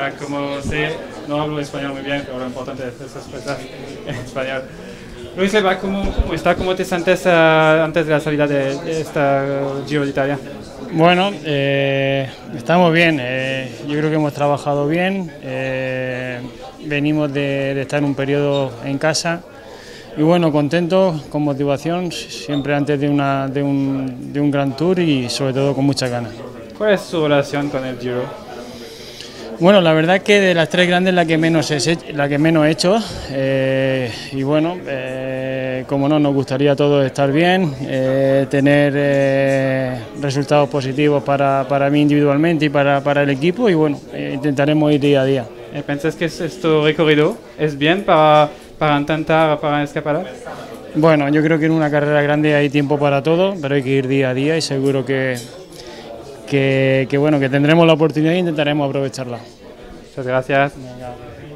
Como sé, no hablo español muy bien, pero lo importante es expresar en español. Luis Silva, ¿cómo está? ¿Cómo te sientes antes de la salida de esta Giro de Italia? Bueno, estamos bien, yo creo que hemos trabajado bien, venimos de estar un periodo en casa y bueno, contentos, con motivación, siempre antes de un gran tour y sobre todo con muchas ganas. ¿Cuál es su relación con el Giro? Bueno, la verdad es que de las tres grandes la que menos he hecho y bueno, como no, nos gustaría todos estar bien, tener resultados positivos para mí individualmente y para el equipo y bueno, intentaremos ir día a día. ¿Piensas que este recorrido es bien para intentar para escapar? Bueno, yo creo que en una carrera grande hay tiempo para todo, pero hay que ir día a día y seguro que bueno, que tendremos la oportunidad e intentaremos aprovecharla. Muchas gracias. Venga.